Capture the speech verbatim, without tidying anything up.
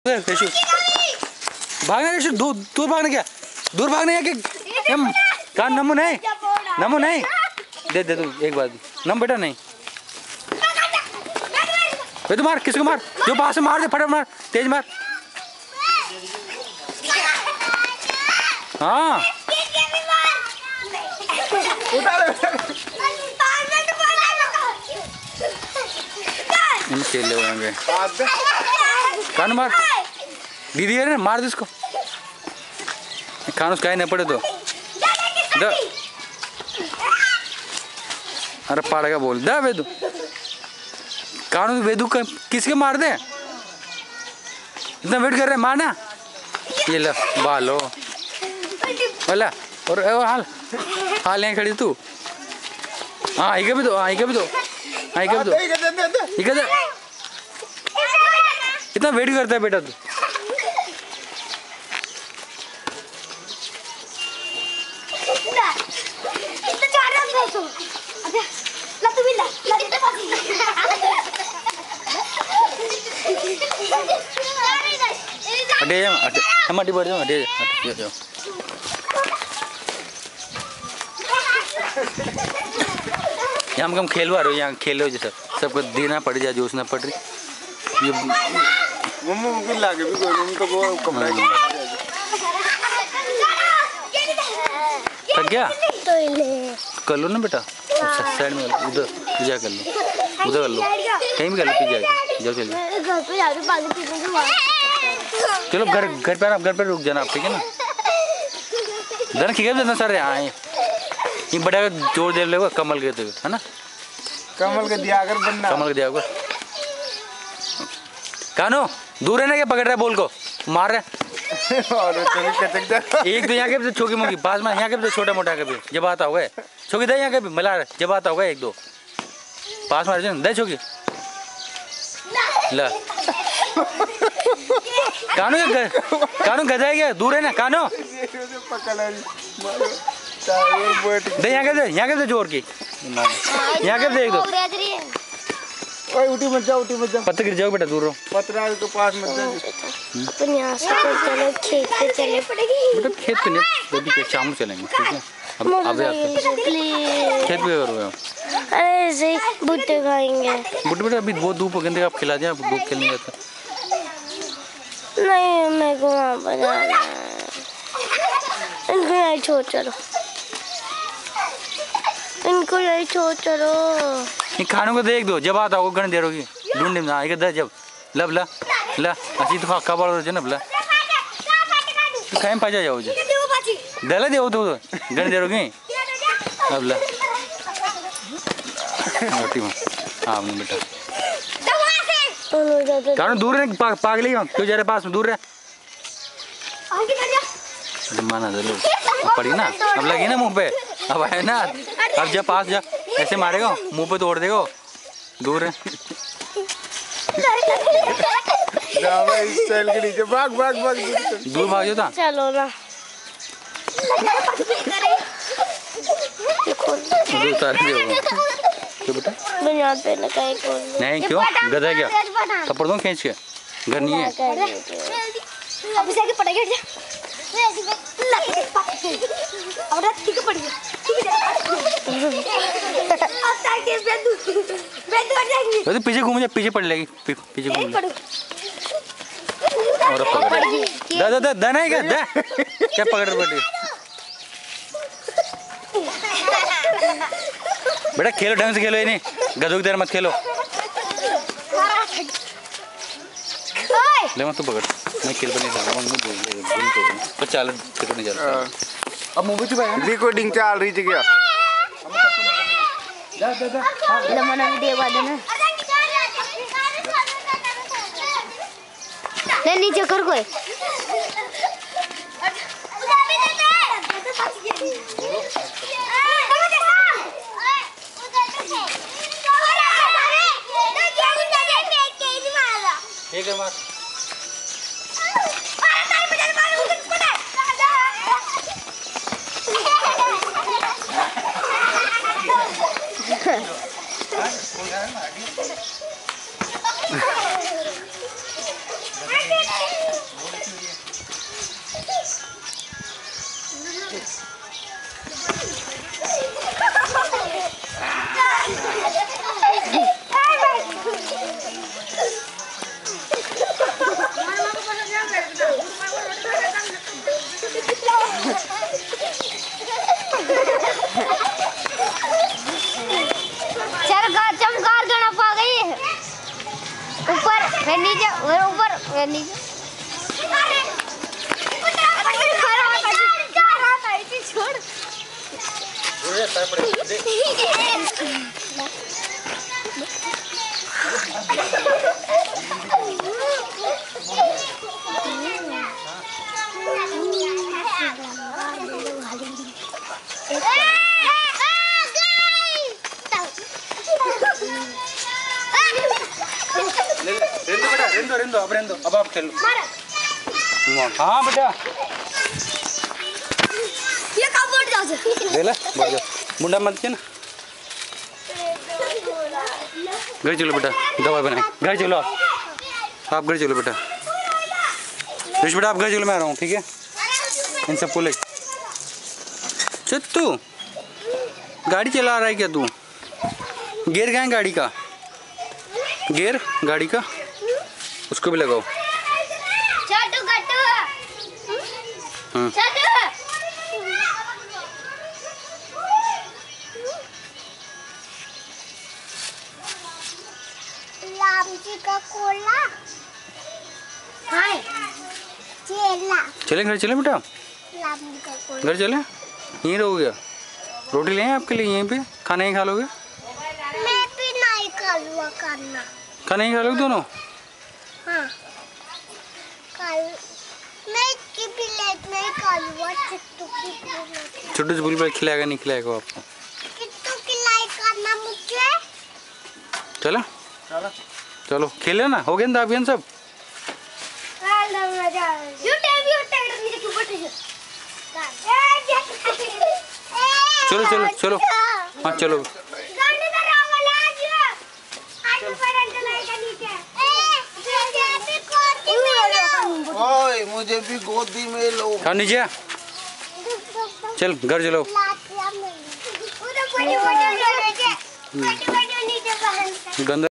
Cashew भागना, cashew दूर दूर भागना, क्या दूर भागना है कि कहाँ? नमू नहीं, नमू नहीं, दे दे तू एक बार नम बेटा नहीं बे, तू मार किसको मार, जो पास से मार दे, फटाफट मार, तेज मार। हाँ इन खेले होंगे, कान मार दीदी है ना, मार दे इसको, खान उसका ही न पड़े तो द अरे पाड़ेगा बोल दा वेदू, कानू वेदू का किसके मार दे, इतना वेट कर रहे हैं, मारना ये ला बालो वाला और, और हाल हाल यहाँ खड़ी तू, हाँ आई भी दो, आई भी दो, आई भी दो, ठीक है इतना वेट करता है बेटा तू। अटे अटे हम अटे बढ़ जाओ, अटे अटे जाओ। यहाँ हम खेलवा रहे हो, यहाँ खेलो जैसा सबको देना पड़ जाए, जोश ना पड़ रही ये मम्मी मुझे लागे भी कोई मम्मी तो वो कमरा ही थक गया कर लो ना बेटा, साइड में उधर पूजा कर लो, उधर कर लो, कहीं भी कर लो, पी जाएगी जाओ चलिए। चलो घर घर पे आप घर पे रुक जाना आप, ठीक है ना, धन खिगा देना सर आए ये बड़ा जोर दे लेगा कमल के तो है ना, कमल के दिया अगर बनना, कमल के दिया होगा। कानो दूर है ना, क्या पकड़ रहा है बोल को मार रहे और एक तो यहाँ के भी छोकी मोकी पास में, यहाँ के भी छोटा मोटा के भी जब आता होगा छोकी दे, यहाँ के भी मिला रहे जब आता होगा एक दो पास में दे छोकी ला। कानो कानो गधा है क्या, दूर है ना कानो दे, यहाँ के दे, यहाँ के दे जोर की, यहाँ के दे एक दो, ओए उठी मत जाओ, उठी मत जाओ, पत्थर गिर जाओ बेटा, दूर रहो, पत्थर के पास मत जाओ। अपन यहाँ से तो चलो खेत पे चले बेटा, खेत पे नहीं अभी के शाम चलेंगे, ठीक है अब अभी आप खेत पे करोगे। अरे ऐसे भुट्टे खाएंगे, बुट्टे बेटा अभी बहुत धूप गंदे आप खिला दिया, धूप खेलने जाता नहीं मेरे को वहाँ पर जाना है, इनको यही छोड़ चलो, इनको यही छोड़ चलो। ये खानों को देख दो जब आता होगा गण देर होगी ढूंढने में आएगा दे जब लब ला ला अच्छी तो खा बार हो ना बला तो खाए पा जाओ जे दला दे तो गण देर होगी अब ला रोटी में हाँ बेटा कारण दूर है पागल ही क्यों जा रहे पास में दूर है माना चलो पड़ी ना, अब लगी ना मुंह पे, अब है ना, अब जब पास जा ऐसे मारेगा मुंह पे तोड़ देगा, दूर है के नीचे भाग भाग भाग दूर भाग जाता चलो ना उतार क्यों बेटा यहाँ पे ना कहीं खोल नहीं, क्यों गधा क्या थप्पड़ दो खींच के, घर नहीं है अभी से आगे पड़ेगा वैसे पीछे घूम जा, पीछे पड़ लेगी, पीछे घूम और पकड़ दा दा दा दा नहीं क्या दा क्या पकड़ बैठी बेटा, खेलो ढंग से खेलो, ये नहीं गधों की तरह मत खेलो, ले मत तू पकड़, मैं खेल पर नहीं जा रहा हूँ, तो चाल फिर नहीं जाता अब मूवी चुप है रिकॉर्डिंग चल रही थी क्या, दा दा दा लमना वीडियो बना ना ले नीचे कर कोई ठीक है बस है मेरा नीचे छोड़ रेंदो बेटा, रेंदो रेंदो अब रेंदो, अब आप खेलो। हाँ बेटा ये कब बढ़ जाओ ले ले बढ़ जा, मुंडा मत के ना। घर चलो बेटा, दवा बनाए, घर चलो आप, घर चलो बेटा। ऋष बेटा आप घर चलो, मैं आ रहा हूँ, ठीक है? इन सबको ले चल। तू गाड़ी चला रहा है क्या तू? गियर कहाँ है गाड़ी का? गियर गाड़ी का उसको भी लगाओ। छोटू गट्टू हम्म छोटू लाम जी का कोला हाय चेला चले घर चले बेटा, लाम जी का कोला घर चले। यहीं रहोगे? रोटी ले आए आपके लिए, यहीं पे खाना ही खा लोगे? मैं भी नहीं कलवा करना। खाना ही खा लोगे दोनों? हाँ कल मैं की प्लेट में कलवा चिट्टू की प्लेट छोटू से बुलबुल खिलाएगा नहीं खिलाएगा आपको? चिट्टू की लाई करना मुझे। चलो चलो खेले ना, हो गए ना अभियान सब? चलो चलो चलो हाँ चलो। ओए मुझे भी गोदी में लो। हाँ नीचे आ। चल घर चलो। गंदा